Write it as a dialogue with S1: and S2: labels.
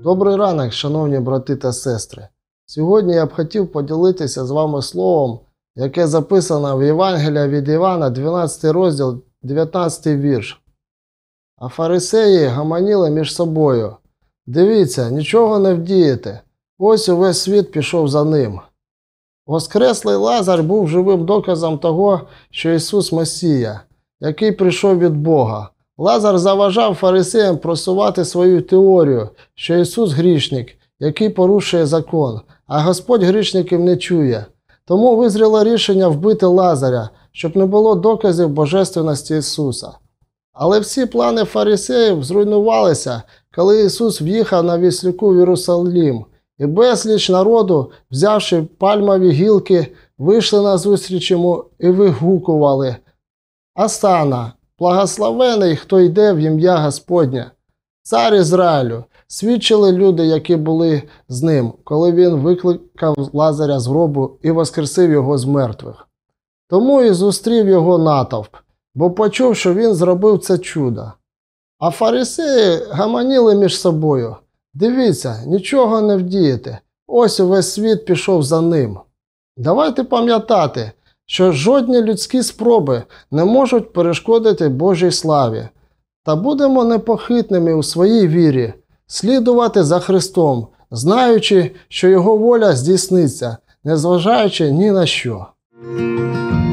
S1: Добрий ранок, шановні брати та сестри. Сьогодні я б хотів поділитися з вами словом, яке записано в Євангелії від Івана, 12 розділ, 19 вірш. А фарисеї гаманіли між собою. Дивіться, нічого не вдієте. Ось увесь світ пішов за ним. Воскреслий Лазар був живим доказом того, що Ісус Месія, який прийшов від Бога. Лазар заважав фарисеям просувати свою теорію, що Ісус грішник, який порушує закон, а Господь грішників не чує. Тому визріло рішення вбити Лазаря, щоб не було доказів божественності Ісуса. Але всі плани фарисеїв зруйнувалися, коли Ісус в'їхав на віслюку в Єрусалим, і безліч народу, взявши пальмові гілки, вийшли назустріч йому і вигукували: «Осанна! Благословений, хто йде в ім'я Господнє! Цар Ізраїлю!» Свідчили люди, які були з ним, коли він викликав Лазаря з гробу і воскресив його з мертвих. Тому і зустрів його натовп, бо почув, що він зробив це чудо. А фарисеї гаманіли між собою. Дивіться, нічого не вдієте. Ось увесь світ пішов за ним. Давайте пам'ятати, що жодні людські спроби не можуть перешкодити Божій славі. Та будемо непохитними у своїй вірі, слідувати за Христом, знаючи, що Його воля здійсниться, незважаючи ні на що.